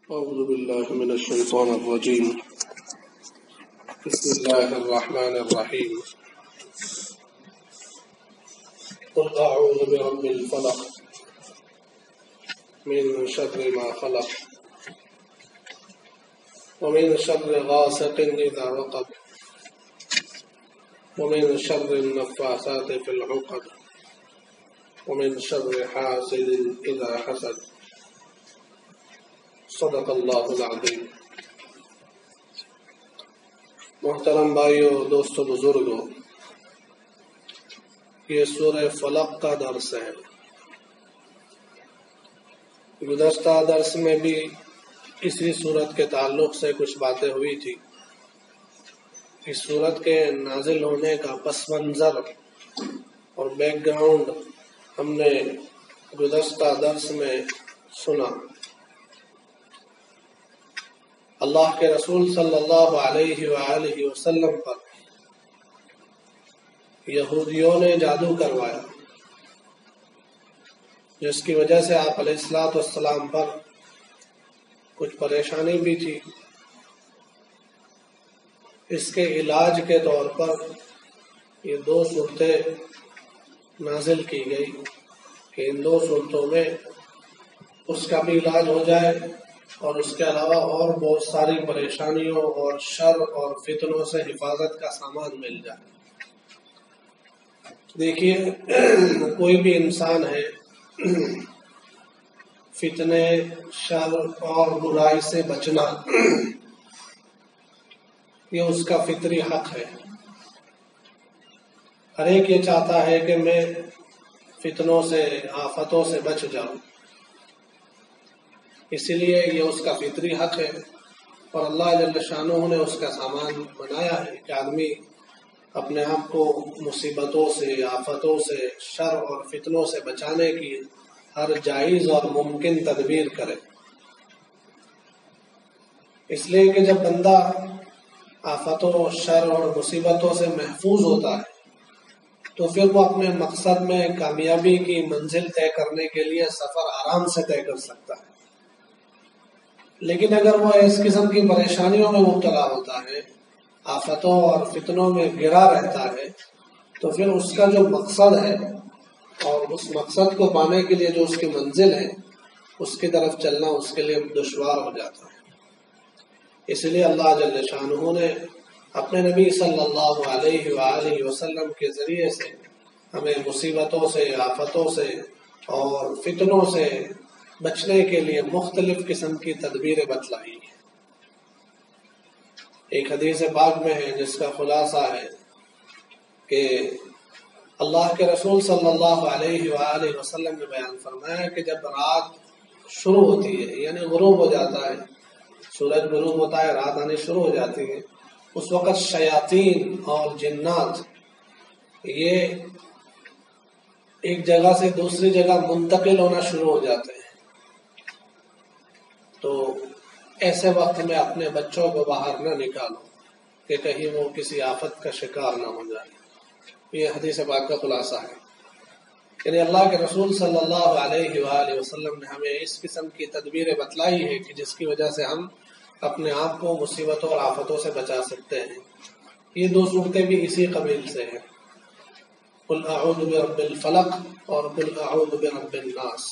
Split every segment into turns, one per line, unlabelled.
أعوذ بالله من الشيطان الرجيم. بسم الله الرحمن الرحيم. قل أعوذ برب الفلق من شر ما خلق ومن شر غاسق إذا وقب ومن شر النفاثات في العقد ومن شر حاسد إذا حسد. صدق اللہ العظیم. محترم بھائیو، دوستو، بزرگو، یہ سورہ فلق کا درس ہے. گزشتہ درس میں بھی اسی سورت کے تعلق سے کچھ باتیں ہوئی تھی. اس سورت کے نازل ہونے کا پس منظر اور بیک گراؤنڈ ہم نے گزشتہ درس میں سنا. اللہ کے رسول صلی اللہ علیہ وآلہ وسلم پر یہودیوں نے جادو کروایا، جس کی وجہ سے آپ علیہ الصلوۃ والسلام پر کچھ پریشانی بھی تھی. اس کے علاج کے طور پر یہ 2 صورتیں نازل کی گئی کہ ان 2 صورتوں میں اس کا بھی علاج ہو جائے اور اس کے علاوہ اور بہت ساری پریشانیوں اور شر اور فتنوں سے حفاظت کا سامان مل جائے. دیکھیے، کوئی بھی انسان ہے، فتنے، شر اور برائی سے بچنا یہ اس کا فطری حق ہے. ہر ایک یہ چاہتا ہے کہ میں فتنوں سے، آفتوں سے بچ جاؤں. اسی لیے یہ اس کا فطری حق ہے، اور اللہ جل شانہ نے اس کا سامان بنایا ہے کہ آدمی اپنے آپ کو مصیبتوں سے، آفتوں سے، شر اور فتنوں سے بچانے کی ہر جائز اور ممکن تدبیر کرے. اس لیے کہ جب بندہ آفتوں، شر اور مصیبتوں سے محفوظ ہوتا ہے تو پھر وہ اپنے مقصد میں کامیابی کی منزل طے کرنے کے لیے سفر آرام سے طے کر سکتا ہے. لیکن اگر وہ اس قسم کی پریشانیوں میں مبتلا ہوتا ہے، آفتوں اور فتنوں میں گرا رہتا ہے، تو پھر اس کا جو مقصد ہے اور اس مقصد کو پانے کے لیے جو اس کی منزل ہے، اس کی طرف چلنا اس کے لیے دشوار ہو جاتا ہے. اس لیے اللہ جل شانہ نے اپنے نبی صلی اللہ علیہ وآلہ وسلم کے ذریعے سے ہمیں مصیبتوں سے، آفتوں سے اور فتنوں سے بچنے کے لیے مختلف قسم کی تدبیریں بتلائی ہیں. ایک حدیث پاک میں ہے جس کا خلاصہ ہے کہ اللہ کے رسول صلی اللہ علیہ وآلہ وسلم نے بیان فرمایا کہ جب رات شروع ہوتی ہے، یعنی غروب ہو جاتا ہے، سورج غروب ہوتا ہے، رات آنی شروع ہو جاتی ہے، اس وقت شیاطین اور جنات یہ ایک جگہ سے دوسری جگہ منتقل ہونا شروع ہو جاتے ہیں. تو ایسے وقت میں اپنے بچوں کو باہر نہ نکالو کہ کہیں وہ کسی آفت کا شکار نہ ہو جائے. یہ حدیث پاک کا خلاصہ ہے. یعنی اللہ کے رسول صلی اللہ علیہ وآلہ وسلم نے ہمیں اس قسم کی تدبیریں بتلائی ہے کہ جس کی وجہ سے ہم اپنے آپ کو مصیبتوں اور آفتوں سے بچا سکتے ہیں. یہ 2 صورتیں بھی اسی قبیل سے ہیں، قل اعوذ برب الفلق اور قل اعوذ برب الناس.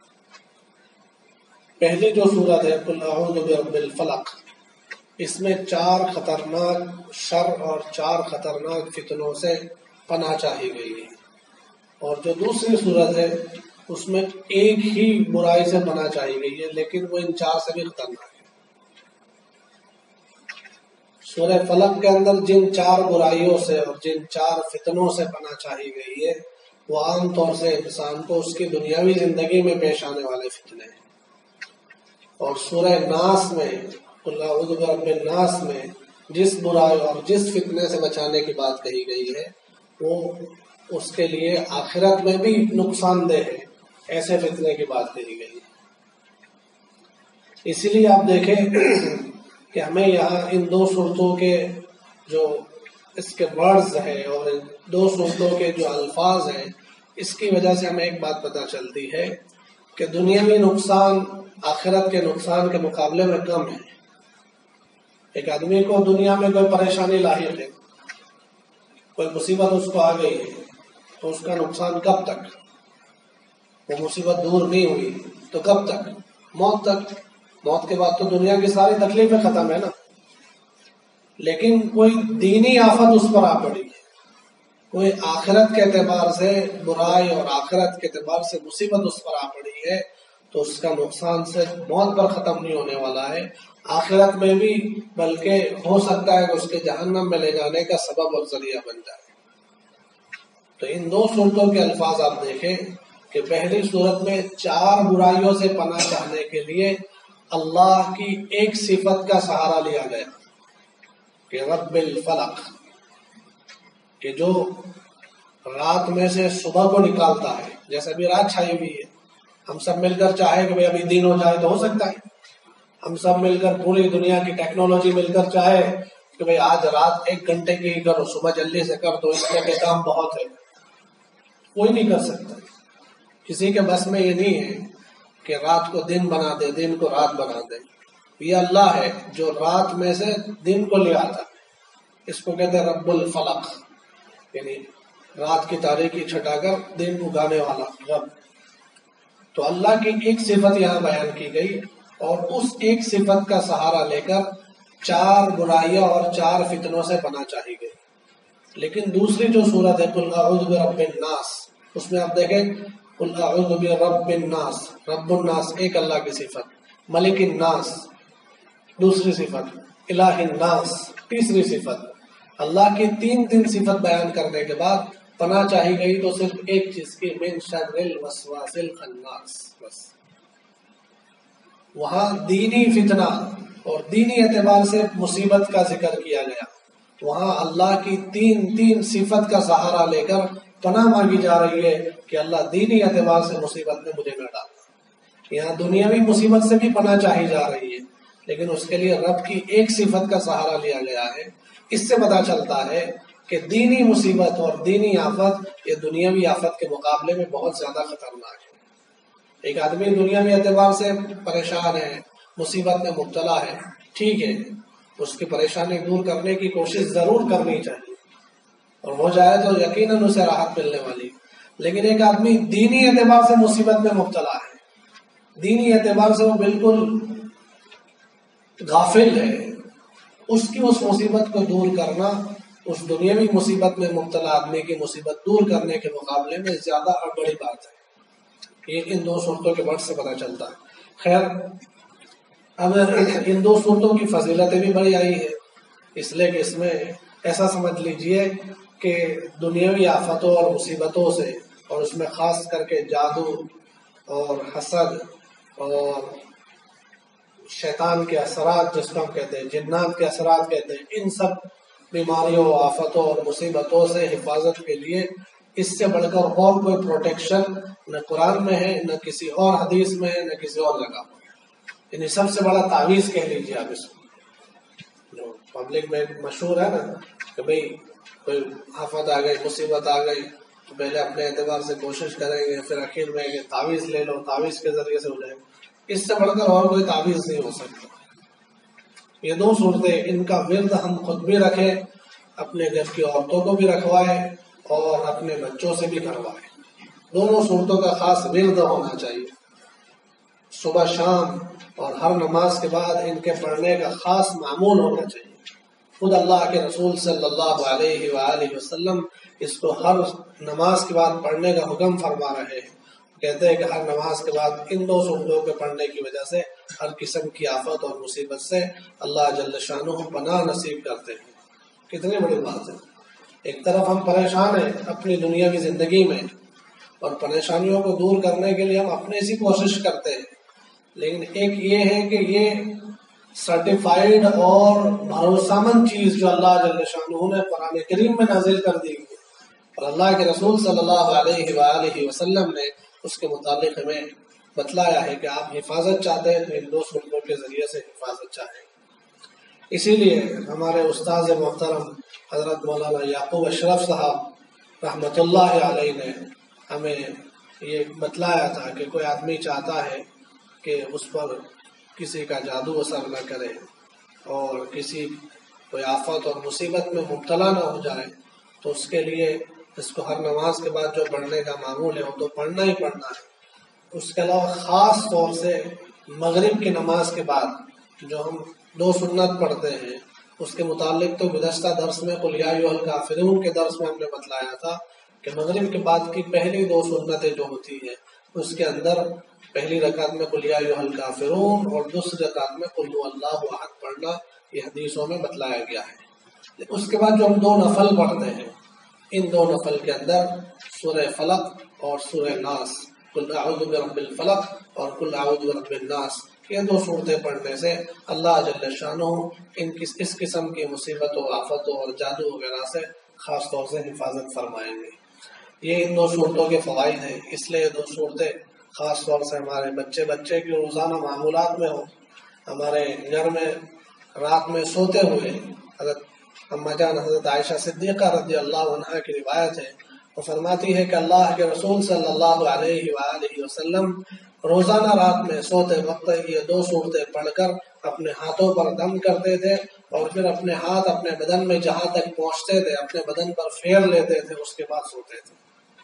پہلی جو صورت ہے قل اعوذ برب الفلق، اس میں 4 خطرناک شر اور 4 خطرناک فتنوں سے پناہ چاہی گئی ہے. اور جو دوسری صورت ہے اس میں ایک ہی برائی سے پناہ چاہی گئی ہے، لیکن وہ ان 4 سے بھی خطرناک ہے. سورہ فلق کے اندر جن 4 برائیوں سے اور جن 4 فتنوں سے پناہ چاہی گئی ہے وہ عام طور سے انسان کو اس کی دنیاوی زندگی میں پیش آنے والے فتنے ہیں. اور سورہ ناس میں، قل اعوذ برب الناس میں جس برائی اور جس فتنے سے بچانے کی بات کہی گئی ہے وہ اس کے لیے آخرت میں بھی نقصان دہ ہے، ایسے فتنے کی بات کہی گئی ہے. اسی لیے آپ دیکھیں کہ ہمیں یہاں ان 2 صورتوں کے جو اس کے ورڈز ہیں اور ان 2 صورتوں کے جو الفاظ ہیں، اس کی وجہ سے ہمیں ایک بات پتہ چلتی ہے کہ دنیاوی نقصان آخرت کے نقصان کے مقابلے میں کم ہے۔ ایک آدمی کو دنیا میں کوئی پریشانی لاحق ہے، کوئی مصیبت اس کو آ گئی ہے، تو اس کا نقصان کب تک؟ وہ مصیبت دور نہیں ہوئی تو کب تک؟ موت تک۔ موت کے بعد تو دنیا کی ساری تکلیفیں ختم ہے نا۔ لیکن کوئی دینی آفت اس پر آ پڑی ہے، کوئی آخرت کے اعتبار سے برائی اور آخرت کے اعتبار سے مصیبت اس پر آ پڑی ہے، تو اس کا نقصان صرف موت پر ختم نہیں ہونے والا ہے، آخرت میں بھی، بلکہ ہو سکتا ہے کہ اس کے جہنم میں لے جانے کا سبب اور ذریعہ بن جائے۔ تو ان دو صورتوں کے الفاظ آپ دیکھیں کہ پہلی صورت میں 4 برائیوں سے پناہ چاہنے کے لیے اللہ کی ایک صفت کا سہارا لیا گیا کہ رب الفلق، کہ جو رات میں سے صبح کو نکالتا ہے۔ جیسے ابھی رات چھائی ہوئی ہے، ہم سب مل کر چاہے کہ ابھی دن ہو جائے تو ہو سکتا ہے، ہم سب مل کر پوری دنیا کی ٹیکنالوجی مل کر چاہے کہ آج رات 1 گھنٹے کی ہی کرو، صبح جلدی سے کر دو، اس لیے کہ کام بہت ہے۔ کوئی نہیں کر سکتا، کسی کے بس میں یہ نہیں ہے کہ رات کو دن بنا دے، دن کو رات بنا دے۔ یہ اللہ ہے جو رات میں سے دن کو لے آتا ہے، اس کو کہتے ہیں رب الفلق، یعنی رات کی تاریکی چھٹا کر دن اگانے والا رب۔ تو اللہ کی ایک صفت یہاں بیان کی گئی، اور اس ایک صفت کا سہارا لے کر 4 برائیاں اور 4 فتنوں سے پناہ چاہی گئی۔ لیکن دوسری جو صورت ہے قل اعوذ برب الناس، اس میں آپ دیکھیں قل اعوذ برب الناس، رب الناس ایک اللہ کی صفت، ملک الناس دوسری صفت، الہ الناس تیسری صفت۔ اللہ کی 3 صفت بیان کرنے کے بعد پناہ چاہی گئی تو صرف ایک چیز کی، من شر الوسواس الخناس، بس۔ وہاں دینی فتنہ اور دینی اعتبار سے مصیبت کا ذکر کیا گیا، وہاں اللہ کی 3 صفت کا سہارا لے کر پناہ مانگی جا رہی ہے کہ اللہ دینی اعتبار سے مصیبت میں مجھے نہ ڈالنا۔ یہاں دنیاوی مصیبت سے بھی پناہ چاہی جا رہی ہے، لیکن اس کے لیے رب کی ایک صفت کا سہارا لیا گیا ہے۔ اس سے پتہ چلتا ہے کہ دینی مصیبت اور دینی آفت یہ دنیاوی آفت کے مقابلے میں بہت زیادہ خطرناک ہے۔ ایک آدمی دنیاوی اعتبار سے پریشان ہے، مصیبت میں مبتلا ہے، ٹھیک ہے، اس کی پریشانی دور کرنے کی کوشش ضرور کرنی چاہیے، اور ہو جائے تو یقیناً اسے راحت ملنے والی۔ لیکن ایک آدمی دینی اعتبار سے مصیبت میں مبتلا ہے، دینی اعتبار سے وہ بالکل غافل ہے، اس کی اس مصیبت کو دور کرنا اس دنیاوی مصیبت میں مبتلا آدمی کی مصیبت دور کرنے کے مقابلے میں زیادہ اور بڑی بات ہے۔ یہ ان 2 صورتوں کے وقت سے پتہ چلتا ہے۔ خیر، اب ان 2 صورتوں کی فضیلتیں بھی بڑی آئی ہے، اس لیے کہ اس میں ایسا سمجھ لیجئے کہ دنیاوی آفتوں اور مصیبتوں سے، اور اس میں خاص کر کے جادو اور حسد اور شیطان کے اثرات جس کو ہم کہتے ہیں، جنات کے اثرات کہتے ہیں، ان سب بیماریوں، آفتوں اور مصیبتوں سے حفاظت کے لیے اس سے بڑھ کر اور کوئی پروٹیکشن نہ قرآن میں ہے، نہ کسی اور حدیث میں ہے، نہ کسی اور جگہ میں۔ یعنی سب سے بڑا تعویذ کہہ لیجیے آپ اس کو، جو پبلک میں مشہور ہے نا کہ بھئی کوئی آفت آ گئی، مصیبت آ گئی تو پہلے اپنے اعتبار سے کوشش کریں گے، پھر آخر میں کہ تعویذ لے لو، تعویذ کے ذریعے سے ہو جائے گا۔ اس سے بڑھ کر اور کوئی تعویذ نہیں ہو سکتا۔ یہ 2 صورتیں، ان کا ورد ہم خود بھی رکھیں، اپنے گھر کی عورتوں کو بھی رکھوائیں اور اپنے بچوں سے بھی کروائیں۔ دونوں صورتوں کا خاص ورد ہونا چاہیے، صبح شام اور ہر نماز کے بعد ان کے پڑھنے کا خاص معمول ہونا چاہیے۔ خود اللہ کے رسول صلی اللہ علیہ وآلہ وسلم اس کو ہر نماز کے بعد پڑھنے کا حکم فرما رہے ہیں، کہتے ہیں کہ ہر نماز کے بعد ان 2 صورتوں کے پڑھنے کی وجہ سے ہر قسم کی آفت اور مصیبت سے اللہ جل شانہ پناہ نصیب کرتے ہیں۔ کتنی بڑی بات ہے، ایک طرف ہم پریشان ہیں اپنی دنیاوی زندگی میں، اور پریشانیوں کو دور کرنے کے لیے ہم اپنے سے کوشش کرتے ہیں، لیکن ایک یہ ہے کہ یہ سرٹیفائیڈ اور بھروسہ مند چیز جو اللہ جل شانہ نے قرآن کریم میں نازل کر دی ہے، اور اللہ کے رسول صلی اللہ علیہ وآلہ وسلم نے اس کے متعلق ہمیں بتلایا ہے کہ آپ حفاظت چاہتے ہیں تو ان 2 صورتوں کے ذریعے سے حفاظت چاہیں۔ اسی لیے ہمارے استاذ محترم حضرت مولانا یعقوب اشرف صاحب رحمۃ اللہ علیہ نے ہمیں یہ بتلایا تھا کہ کوئی آدمی چاہتا ہے کہ اس پر کسی کا جادو اثر نہ کرے اور کسی کوئی آفت اور مصیبت میں مبتلا نہ ہو جائے، تو اس کے لیے اس کو ہر نماز کے بعد جو پڑھنے کا معمول ہے وہ تو پڑھنا ہی پڑھنا ہے۔ اس کے علاوہ خاص طور سے مغرب کی نماز کے بعد جو ہم 2 سنت پڑھتے ہیں، اس کے متعلق تو گزشتہ درس میں قل یا ایھا الکافرون کے درس میں ہم نے بتلایا تھا کہ مغرب کے بعد کی پہلی 2 سنتیں جو ہوتی ہیں اس کے اندر پہلی رکعت میں قل یا ایھا الکافرون اور دوسری رکعت میں قل ھو اللہ احد پڑھنا، یہ حدیثوں میں بتلایا گیا ہے۔ اس کے بعد جو ہم 2 نفل پڑھتے ہیں، ان 2 نفل کے اندر سورہ فلق اور سورہ ناس، قل اعوذ برب الفلق اور قل اعوذ برب الناس، یہ 2 صورتیں پڑھنے سے اللہ جل شانہ اس قسم کی مصیبتوں، آفتوں اور جادو وغیرہ سے خاص طور سے حفاظت فرمائیں گے۔ یہ ان 2 صورتوں کے فوائد ہیں، اس لیے 2 صورتیں خاص طور سے ہمارے بچے کی روزانہ معمولات میں ہوں۔ ہمارے گھر میں رات میں سوتے ہوئے حضرت اما جان حضرت عائشہ صدیقہ رضی اللہ عنہا کی روایت ہے، وہ فرماتی ہے کہ اللہ کے رسول صلی اللہ علیہ وآلہ وسلم روزانہ رات میں سوتے وقت یہ 2 صورتیں پڑھ کر اپنے ہاتھوں پر دم کرتے تھے اور پھر اپنے ہاتھ اپنے بدن میں جہاں تک پہنچتے تھے اپنے بدن پر پھیر لیتے تھے، اس کے بعد سوتے تھے۔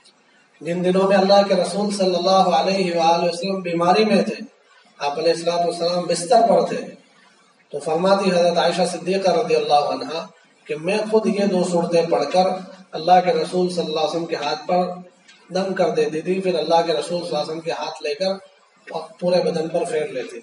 جن دنوں میں اللہ کے رسول صلی اللہ علیہ وآلہ وسلم بیماری میں تھے، آپ علیہ الصلوۃ والسلام بستر پر تھے، تو فرماتی حضرت عائشہ صدیقہ رضی اللہ عنہا کہ میں خود یہ 2 صورتیں پڑھ کر اللہ کے رسول صلی اللہ علیہ وسلم کے ہاتھ پر دم کر دیتی تھی، پھر اللہ کے رسول صلی اللہ علیہ وسلم کے ہاتھ لے کر پورے بدن پر پھیر لیتی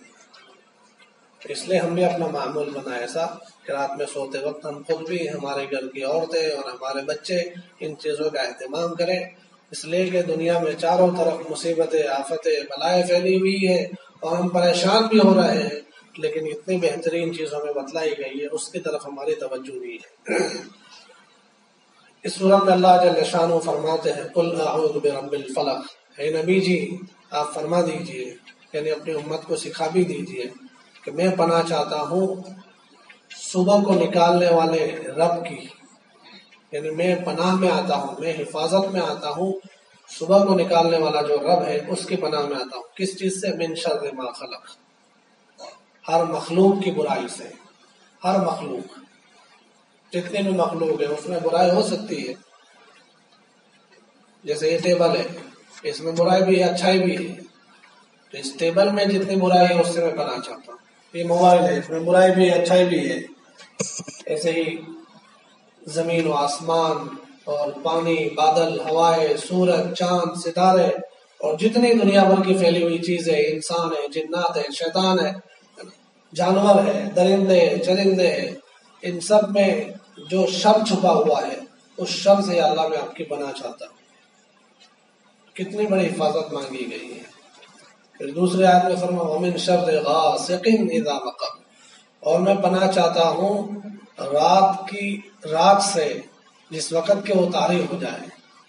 تھی۔ اس لیے ہم بھی اپنا معمول بنا ایسا کہ رات میں سوتے وقت ہم خود بھی، ہمارے گھر کی عورتیں اور ہمارے بچے ان چیزوں کا اہتمام کریں، اس لیے کہ دنیا میں چاروں طرف مصیبتیں، آفتیں، بلائیں پھیلی ہوئی ہیں اور ہم پریشان بھی ہو رہے ہیں، لیکن اتنی بہترین چیزوں میں بتلائی گئی ہے اس کی طرف ہماری توجہ نہیں ہے۔ اس صورت میں اللہ جل شانہ فرماتے ہیں قل اعوذ برب الفلق، اے نبی جی آپ فرما دیجئے، یعنی اپنی امت کو سکھا بھی دیجئے کہ میں پناہ چاہتا ہوں صبح کو نکالنے والے رب کی، یعنی میں پناہ میں آتا ہوں، میں حفاظت میں آتا ہوں صبح کو نکالنے والا جو رب ہے اس کی پناہ میں آتا ہوں۔ کس چیز سے؟ من شر ما خلق، ہر مخلوق کی برائی سے۔ ہر مخلوق، جتنے بھی مخلوق ہے اس میں برائی ہو سکتی ہے، جیسے یہ ٹیبل ہے، اس میں برائی بھی ہے اچھائی بھی ہے، تو اس ٹیبل میں جتنی برائی ہے اس سے میں پناہ چاہتا ہوں۔ یہ موبائل ہے، اس میں برائی بھی ہے اچھائی بھی ہے، ایسے ہی زمین و آسمان اور پانی، بادل، ہوائیں، سورج، چاند، ستارے اور جتنی دنیا بھر کی پھیلی ہوئی چیزیں، انسان ہے، جنات ہے، شیطان ہے، جانور ہے، درندے چرندے ہیں، ان سب میں جو شر چھپا ہوا ہے اس شر سے اللہ میں آپ کی پناہ چاہتا ہوں۔ کتنی بڑی حفاظت مانگی گئی ہے۔ پھر دوسرے آیت میں فرمایا وَمِن شَرِّ غَاسِقٍ إِذَا وَقَبَ، اور میں پناہ چاہتا ہوں رات سے جس وقت کے وہ تاریک ہو جائے۔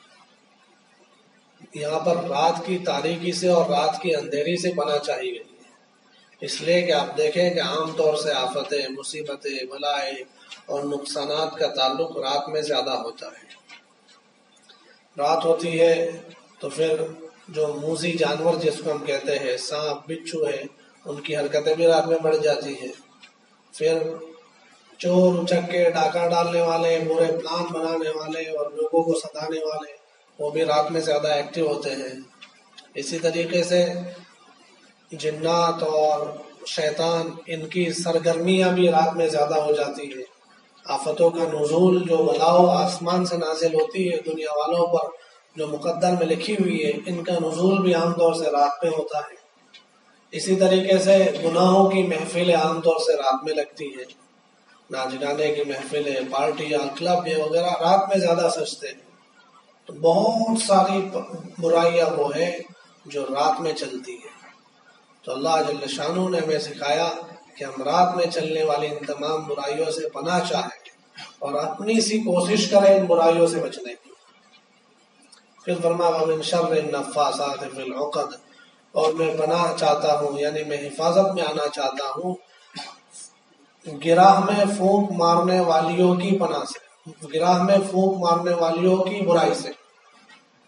یہاں پر رات کی تاریکی سے اور رات کی اندھیری سے پناہ چاہی گئی ہے، اس لیے کہ آپ دیکھیں کہ عام طور سے آفتیں، مصیبتیں، بلائیں اور نقصانات کا تعلق رات میں زیادہ ہوتا ہے۔ رات ہوتی ہے تو پھر جو موذی جانور جس کو ہم کہتے ہیں، سانپ، بچھو ہے، ان کی حرکتیں بھی رات میں بڑھ جاتی ہیں۔ پھر چور، اچکے، ڈاکہ ڈالنے والے، برے پلان بنانے والے اور لوگوں کو ستانے والے، وہ بھی رات میں زیادہ ایکٹیو ہوتے ہیں۔ اسی طریقے سے جنات اور شیطان، ان کی سرگرمیاں بھی رات میں زیادہ ہو جاتی ہیں۔ آفتوں کا نزول، جو بلاؤ آسمان سے نازل ہوتی ہے دنیا والوں پر، جو مقدر میں لکھی ہوئی ہے، ان کا نزول بھی عام طور سے رات میں ہوتا ہے۔ اسی طریقے سے گناہوں کی محفلیں عام طور سے رات میں لگتی ہیں، ناچ گانے کی محفلیں، پارٹیاں، کلب وغیرہ رات میں زیادہ سجتے ہیں۔ تو بہت ساری برائیاں وہ ہیں جو رات میں چلتی ہیں۔ تو اللہ جل شانہ نے ہمیں سکھایا کہ ہم رات میں چلنے والی ان تمام برائیوں سے پناہ چاہیں اور اپنی سی کوشش کریں ان برائیوں سے بچنے کی۔ پھر فرمایا وَمِن شَرِّ النَّفَّاثَاتِ فِي الْعُقَدِ، اور میں پناہ چاہتا ہوں، یعنی میں حفاظت میں آنا چاہتا ہوں گراہ میں پھونک مارنے والیوں کی پناہ سے، گراہ میں پھونک مارنے والیوں کی برائی سے۔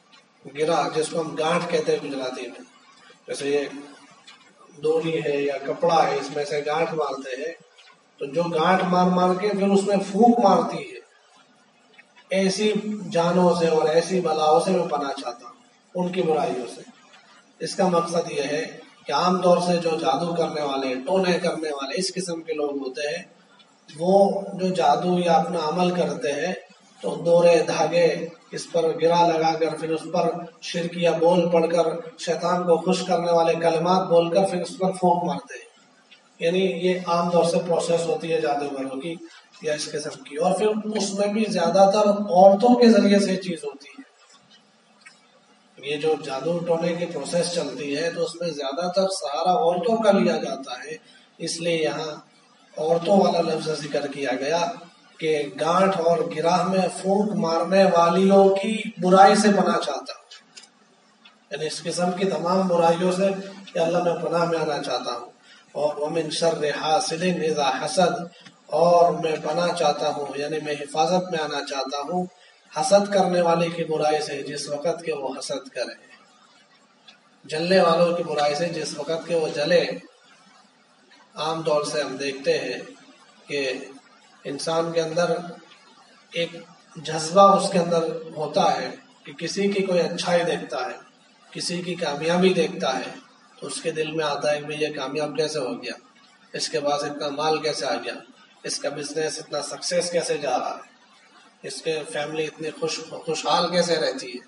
گرا جس کو ہم گانٹھ کہتے ہیں گجراتی میں، جیسے یہ ڈوری ہے یا کپڑا ہے، اس میں سے گانٹھ مارتے ہیں، تو جو گانٹھ مار مار کے پھر اس میں پھونک مارتی ہے، ایسی جانوں سے اور ایسی بلاؤں سے میں پناہ چاہتا ہوں، ان کی برائیوں سے۔ اس کا مقصد یہ ہے کہ عام طور سے جو جادو کرنے والے، ٹونے کرنے والے اس قسم کے لوگ ہوتے ہیں، وہ جو جادو یا اپنا عمل کرتے ہیں تو دورے دھاگے اس پر گرا لگا کر، پھر اس پر شرکیہ بول پڑھ کر، شیطان کو خوش کرنے والے کلمات بول کر پھر اس پر پھونک مارتے ہیں۔ یعنی یہ عام طور سے پروسیس ہوتی ہے جادوگروں کی یا اس قسم کی، اور پھر اس میں بھی زیادہ تر عورتوں کے ذریعے سے چیز ہوتی ہے۔ یہ جو جادو ٹونے کی پروسیس چلتی ہے تو اس میں زیادہ تر سہارا عورتوں کا لیا جاتا ہے، اس لیے یہاں عورتوں والا لفظ ذکر کیا گیا کہ گانٹھ اور گراہ میں پھونک مارنے والیوں کی برائی سے پناہ چاہتا ہوں، یعنی اس قسم کی تمام برائیوں سے کہ اللہ میں پناہ میں آنا چاہتا ہوں۔ اور ومن شر حاسد اذا حسد، اور میں پناہ چاہتا ہوں، یعنی میں حفاظت میں آنا چاہتا ہوں حسد کرنے والے کی برائی سے جس وقت کہ وہ حسد کرے، جلنے والوں کی برائی سے جس وقت کہ وہ جلے۔ عام طور سے ہم دیکھتے ہیں کہ انسان کے اندر ایک جذبہ اس کے اندر ہوتا ہے کہ کسی کی کوئی اچھائی دیکھتا ہے، کسی کی کامیابی دیکھتا ہے تو اس کے دل میں آتا ہے کہ یہ کامیاب کیسے ہو گیا، اس کے پاس اتنا مال کیسے آ گیا، اس کا بزنس اتنا سکسیس کیسے جا رہا ہے، اس کے فیملی اتنی خوشحال کیسے رہتی ہے۔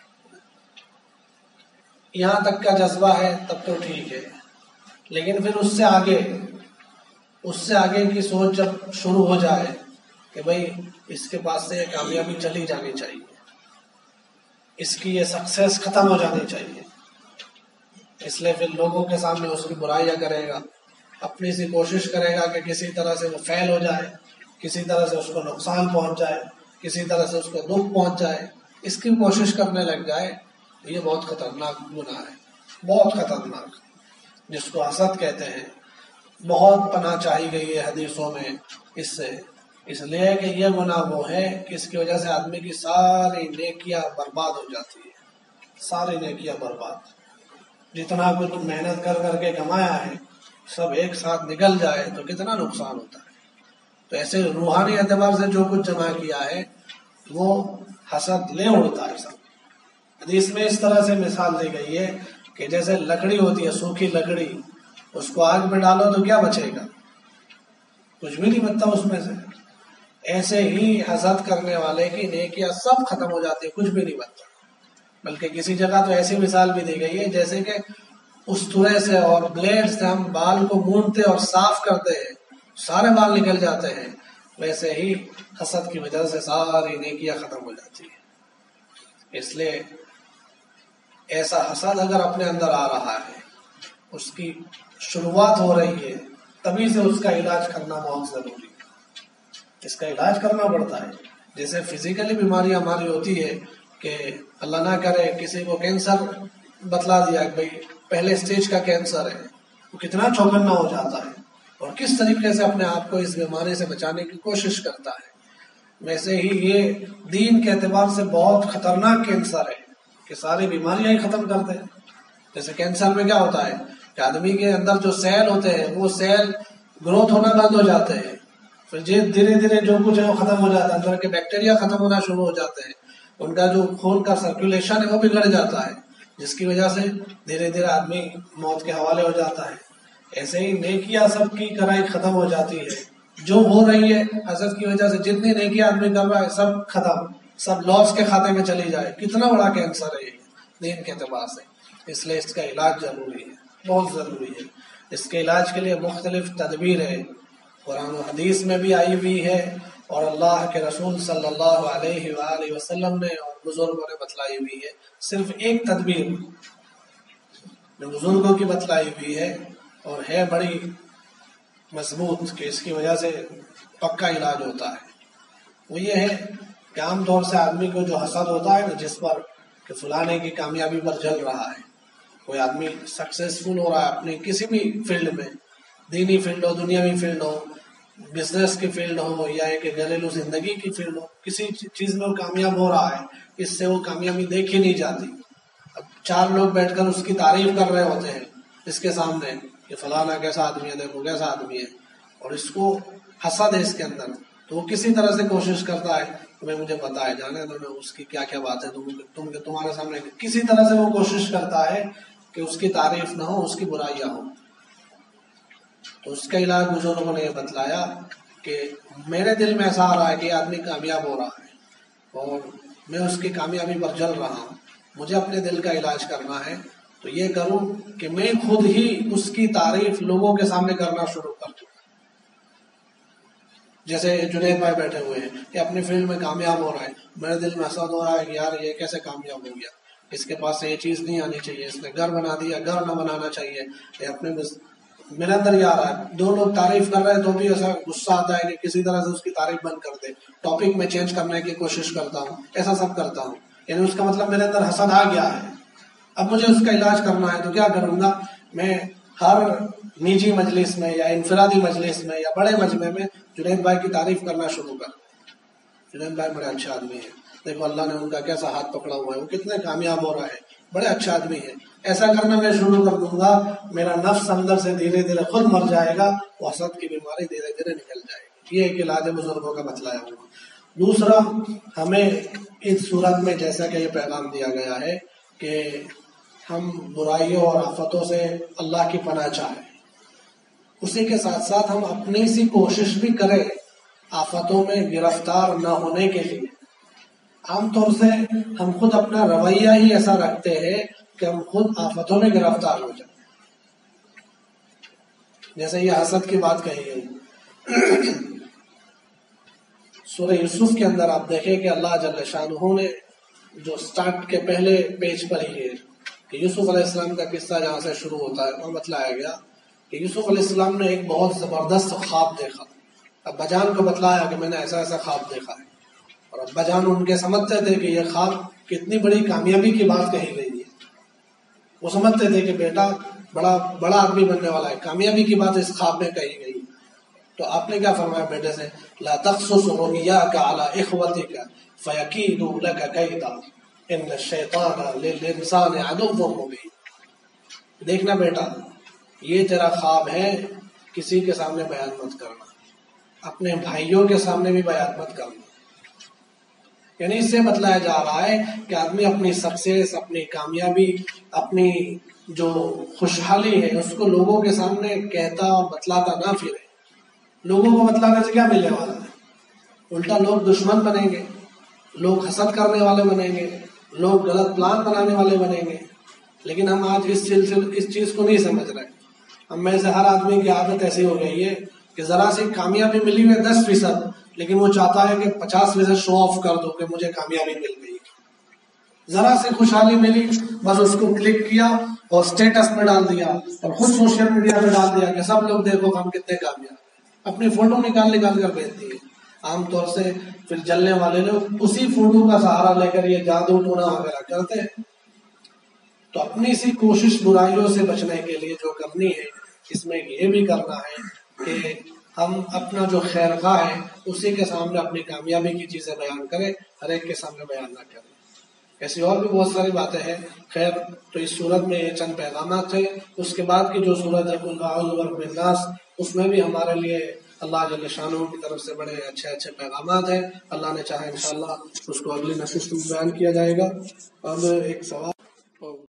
یہاں تک کا جذبہ ہے تب تو ٹھیک ہے، لیکن پھر اس سے آگے کی سوچ جب شروع ہو جائے کہ بھائی اس کے پاس سے یہ کامیابی چلی جانی چاہیے، اس کی یہ سکسیس ختم ہو جانی چاہیے، اس لیے پھر لوگوں کے سامنے اس کی برائیاں کرے گا، اپنی سی کوشش کرے گا کہ کسی طرح سے وہ فیل ہو جائے، کسی طرح سے اس کو نقصان پہنچ جائے، کسی طرح سے اس کو دکھ پہنچ جائے، اس کی کوشش کرنے لگ جائے، یہ بہت خطرناک گناہ ہے، بہت خطرناک، جس کو حسد کہتے ہیں۔ بہت پناہ چاہی گئی ہے حدیثوں میں اس سے، اس لیے کہ یہ گناہ وہ ہے کہ اس کی وجہ سے آدمی کی ساری نیکیاں برباد ہو جاتی ہے، ساری نیکیاں برباد، جتنا کچھ محنت کر کر کے کمایا ہے سب ایک ساتھ نکل جائے تو کتنا نقصان ہوتا ہے۔ تو ایسے روحانی اعتبار سے جو کچھ جمع کیا ہے وہ حسد لے اڑتا ہے سب۔ حدیث میں اس طرح سے مثال دی گئی ہے کہ جیسے لکڑی ہوتی ہے، سوکھی لکڑی، اس کو آگ میں ڈالو تو کیا بچے گا؟ کچھ بھی نہیں بچتا اس میں سے۔ ایسے ہی حسد کرنے والے کی نیکیاں سب ختم ہو جاتی ہے، کچھ بھی نہیں بچتا۔ بلکہ کسی جگہ تو ایسی مثال بھی دی گئی ہے جیسے کہ استورے سے اور بلیڈ سے ہم بال کو مونتے اور صاف کرتے ہیں، سارے بال نکل جاتے ہیں، ویسے ہی حسد کی وجہ سے ساری نیکیاں ختم ہو جاتی ہیں۔ اس لیے ایسا حسد اگر اپنے اندر آ رہا ہے، اس کی شروعات ہو رہی ہے، تبھی سے اس کا علاج کرنا بہت ضروری ہے۔ اس کا علاج کرنا پڑتا ہے، جیسے فزیکلی بیماری ہماری ہوتی ہے کہ اللہ نہ کرے کسی کو کینسر بتلا دیا کہ بھئی پہلے سٹیج کا کینسر ہے، وہ کتنا چوکنا ہو جاتا ہے اور کس طریقے سے اپنے آپ کو اس بیماری سے بچانے کی کوشش کرتا ہے۔ ویسے ہی یہ دین کے اعتبار سے بہت خطرناک کینسر ہے کہ ساری بیماریاں ہی ختم کر دیں۔ جیسے کینسر میں کیا ہوتا ہے کہ آدمی کے اندر جو سیل ہوتے ہیں وہ سیل گروتھ ہونا بند ہو جاتے ہیں، پھر دھیرے دھیرے جو کچھ ہے وہ ختم ہو جاتا ہے، اندر کے بیکٹیریا ختم ہونا شروع ہو جاتے ہیں، ان کا جو خون کا سرکولیشن ہے وہ بگڑ جاتا ہے، جس کی وجہ سے دھیرے دھیرے آدمی موت کے حوالے ہو جاتا ہے۔ ایسے ہی نیکیاں سب کی کرائی ختم ہو جاتی ہے، جو ہو رہی ہے حسد کی وجہ سے، جتنی نیکیاں آدمی کر رہا ہے سب ختم، سب لاس کے کھاتے میں چلی جائے۔ کتنا بڑا کینسر ہے یہ دین کے اعتبار سے، اس لیے اس کا علاج ضروری ہے، بہت ضروری ہے۔ اس کے علاج کے لیے مختلف تدبیر ہے، قرآن و حدیث میں بھی آئی ہوئی ہے، اور اللہ کے رسول صلی اللہ علیہ وآلہ وسلم نے اور بزرگوں نے بتلائی ہوئی ہے۔ صرف ایک تدبیر جو بزرگوں کی بتلائی ہوئی ہے اور ہے بڑی مضبوط کہ اس کی وجہ سے پکا علاج ہوتا ہے، وہ یہ ہے کہ عام طور سے آدمی کو جو حسد ہوتا ہے نا جس پر کہ فلانے کی کامیابی پر جل رہا ہے، کوئی آدمی سکسیسفل ہو رہا ہے اپنی کسی بھی فیلڈ میں، دینی فیلڈ ہو، دنیاوی فیلڈ ہو، بزنس کی فیلڈ ہو یا ایک گھریلو زندگی کی فیلڈ ہو، کسی چیز میں وہ کامیاب ہو رہا ہے، اس سے وہ کامیابی دیکھی نہیں جاتی، اب 4 لوگ بیٹھ کر اس کی تعریف کر رہے ہوتے ہیں اس کے سامنے کہ فلانا کیسا آدمی ہے، دیکھو کیسا آدمی ہے، اور اس کو حسد ہے اس کے اندر، تو وہ کسی طرح سے کوشش کرتا ہے تمہیں مجھے بتائے جانے تو اس کی کیا کیا بات ہے، تمہارے سامنے کسی طرح سے وہ کوشش کرتا ہے کہ اس کی تعریف نہ ہو، اس کی برائیاں ہوں۔ تو اس کا علاج بزرگوں نے یہ بتلایا کہ میرے دل میں ایسا آ رہا ہے کہ یہ آدمی کامیاب ہو رہا ہے اور میں اس کی کامیابی پر جل رہا ہوں، مجھے اپنے دل کا علاج کرنا ہے، تو یہ کروں کہ میں خود ہی اس کی تعریف لوگوں کے سامنے کرنا شروع کر دوں۔ جیسے جنید بھائی بیٹھے ہوئے ہیں کہ اپنی فیلڈ میں کامیاب ہو رہا ہے، میرے دل میں حسد ہو رہا ہے کہ یار یہ کیسے کامیاب ہو گیا، اس کے پاس سے یہ چیز نہیں آنی چاہیے، اس نے گھر بنا دیا، گھر نہ بنانا چاہیے، یہ اپنے میرے اندر یہ آ رہا ہے۔ 2 لوگ تعریف کر رہے ہیں تو بھی ایسا غصہ آتا ہے کہ کسی طرح سے اس کی تعریف بند کر دے، ٹاپک میں چینج کرنے کی کوشش کرتا ہوں، ایسا سب کرتا ہوں، یعنی اس کا مطلب میرے اندر حسد آ گیا ہے۔ اب مجھے اس کا علاج کرنا ہے تو کیا کروں گا، میں ہر نجی مجلس میں یا انفرادی مجلس میں یا بڑے مجمع میں جنید بھائی کی تعریف کرنا شروع کر۔ جنید بھائی بڑے اچھے آدمی ہیں، دیکھو اللہ نے ان کا کیسا ہاتھ پکڑا ہوا ہے، وہ کتنے کامیاب ہو رہا ہے، بڑے اچھے آدمی ہیں۔ ایسا کرنا میں شروع کر دوں گا، میرا نفس اندر سے دھیرے دھیرے خود مر جائے گا، وہ حسد کی بیماری دھیرے دھیرے نکل جائے گی۔ یہ ایک علاج بزرگوں کا بتلایا ہوا۔ دوسرا، ہمیں اس صورت میں جیسا کہ یہ پیغام دیا گیا ہے کہ ہم برائیوں اور آفتوں سے اللہ کی پناہ چاہیں، اسی کے ساتھ ساتھ ہم اپنی سی کوشش بھی کریں آفتوں میں گرفتار نہ ہونے کے لیے۔ عام طور سے ہم خود اپنا رویہ ہی ایسا رکھتے ہیں کہ ہم خود آفتوں میں گرفتار ہو جائیں، جیسے یہ حسد کی بات کہی گئی۔ سورہ یوسف کے اندر آپ دیکھیں کہ اللہ جل شانہ نے جو سٹارٹ کے پہلے پیج پر ہی ہے کہ یوسف علیہ السلام کا قصہ جہاں سے شروع ہوتا ہے وہاں بتلایا گیا کہ یوسف علیہ السلام نے ایک بہت زبردست خواب دیکھا۔ ابا جان کو بتلایا کہ میں نے ایسا ایسا خواب دیکھا ہے، اور ابا جان ان کے سمجھتے تھے کہ یہ خواب کتنی بڑی کامیابی کی بات کہی گئی ہے، وہ سمجھتے تھے کہ بیٹا بڑا آدمی بننے والا ہے، کامیابی کی بات اس خواب میں کہی گئی۔ تو آپ نے کیا فرمایا بیٹے سے، لا تقصص رؤیاک علی اخوتک فیکیدوا لک کیدا ان الشیطان للانسان عدو مبین۔ دیکھنا بیٹا، یہ تیرا خواب ہے، کسی کے سامنے بیان مت کرنا، اپنے بھائیوں کے سامنے بھی بیان مت کرنا۔ یعنی اس سے بتلایا جا رہا ہے کہ آدمی اپنی سکسیس، اپنی کامیابی، اپنی جو خوشحالی ہے اس کو لوگوں کے سامنے کہتا اور بتلاتا نہ پھرے۔ لوگوں کو بتلانے سے کیا ملنے والا ہے، الٹا لوگ دشمن بنیں گے، لوگ حسد کرنے والے بنیں گے، لوگ غلط پلان بنانے والے بنیں گے۔ لیکن ہم آج اس چیز کو نہیں سمجھ رہے۔ ہم میں سے ہر آدمی کی عادت ایسی ہو گئی ہے کہ ذرا سی کامیابی ملی ہوئی 10%، لیکن وہ چاہتا ہے کہ 50% شو آف کر دو کہ مجھے کامیابی مل گئی۔ ذرا سی خوشحالی ملی، بس اس کو کلک کیا اور سٹیٹس میں ڈال دیا اور خود سوشل میڈیا میں ڈال دیا کہ سب لوگ دیکھو ہم کتنے کامیاب، اپنی فوٹو نکال کر بھیج دی ہے۔ عام طور سے پھر جلنے والے لوگ اسی فوٹو کا سہارا لے کر یہ جادو ٹونا وغیرہ کرتے ہیں۔ تو اپنی سی کوشش برائیوں سے بچنے کے لیے جو کرنی ہے، اس میں یہ بھی کرنا ہے کہ ہم اپنا جو خیر خواہ ہے اسی کے سامنے اپنی کامیابی کی چیزیں بیان کریں، ہر ایک کے سامنے بیان نہ کریں۔ ایسی اور بھی بہت ساری باتیں ہیں۔ خیر، تو اس صورت میں یہ چند پیغامات تھے۔ اس کے بعد کی جو صورت ہے قل اعوذ برب الناس، اس میں بھی ہمارے لیے اللہ جل شانہ کی طرف سے بڑے اچھے پیغامات ہیں۔ اللہ نے چاہا انشاءاللہ اس کو اگلی نشست میں بیان کیا جائے گا۔ اب ایک سوال